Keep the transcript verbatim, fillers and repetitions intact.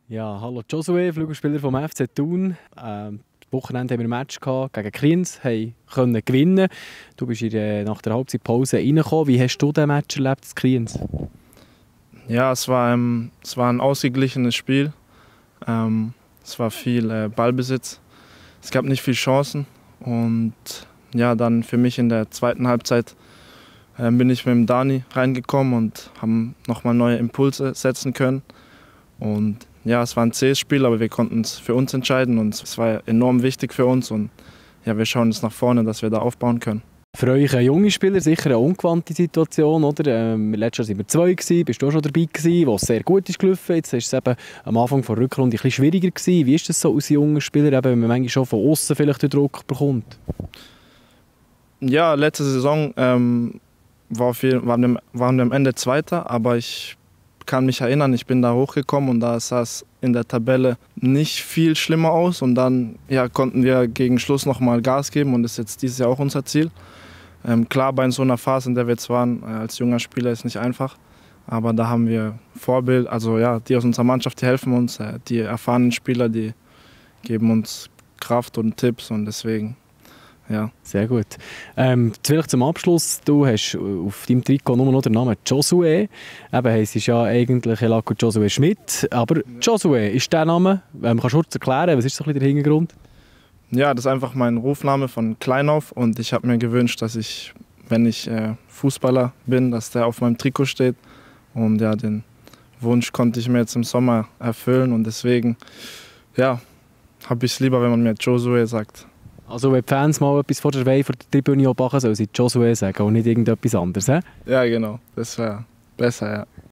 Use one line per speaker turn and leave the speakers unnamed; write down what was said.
Ja, hallo Josué, Flügelspieler vom F C Thun. Ähm, das Wochenende haben wir ein Match gehabt gegen Kriens, haben können gewinnen. Du bist in der, nach der Halbzeitpause reingekommen. Wie hast du das Match erlebt, das Kriens?
Ja, es war, ähm, es war ein ausgeglichenes Spiel. Ähm, es war viel äh, Ballbesitz. Es gab nicht viele Chancen. Und ja, dann für mich in der zweiten Halbzeit äh, bin ich mit dem Dani reingekommen und haben nochmal neue Impulse setzen können. Und ja, es war ein zähes Spiel, aber wir konnten es für uns entscheiden und es war enorm wichtig für uns. Und ja, wir schauen jetzt nach vorne, dass wir da aufbauen können.
Für euch ein junger Spieler sicher eine ungewandte Situation, oder? Ähm, letztes Jahr waren wir zwei, gewesen, bist du auch schon dabei gewesen, wo es sehr gut ist gelaufen. Jetzt war es eben am Anfang der Rückrunde ein bisschen schwieriger gewesen. Wie ist das so als junger Spieler, eben, wenn man manchmal schon von außen vielleicht den Druck bekommt?
Ja, letzte Saison ähm, war viel, waren, wir, waren wir am Ende Zweiter, aber ich kann mich erinnern, ich bin da hochgekommen und da sah es in der Tabelle nicht viel schlimmer aus. Und dann ja, konnten wir gegen Schluss noch mal Gas geben und das ist jetzt dieses Jahr auch unser Ziel. Ähm, klar, bei so einer Phase, in der wir jetzt waren, äh, als junger Spieler ist nicht einfach. Aber da haben wir Vorbild, also ja, die aus unserer Mannschaft, die helfen uns. Äh, die erfahrenen Spieler, die geben uns Kraft und Tipps und deswegen, ja.
Sehr gut. Ähm, vielleicht zum Abschluss, du hast auf deinem Trikot nur noch den Namen Josué. Eben heisst es ja eigentlich Elako Josué Schmidt. Aber Josué, ist der Name? Ähm, kannst du kurz erklären, was ist so ein bisschen der Hintergrund?
Ja, das ist einfach mein Rufname von klein auf und ich habe mir gewünscht, dass ich, wenn ich äh, Fußballer bin, dass der auf meinem Trikot steht. Und ja, den Wunsch konnte ich mir jetzt im Sommer erfüllen und deswegen, ja, habe ich es lieber, wenn man mir Josué sagt.
Also wenn die Fans mal etwas vor der Weih vor der Tribüne machen, sollen sie Josué sagen und nicht irgendetwas anderes, he?
Ja, genau, das wäre besser, ja.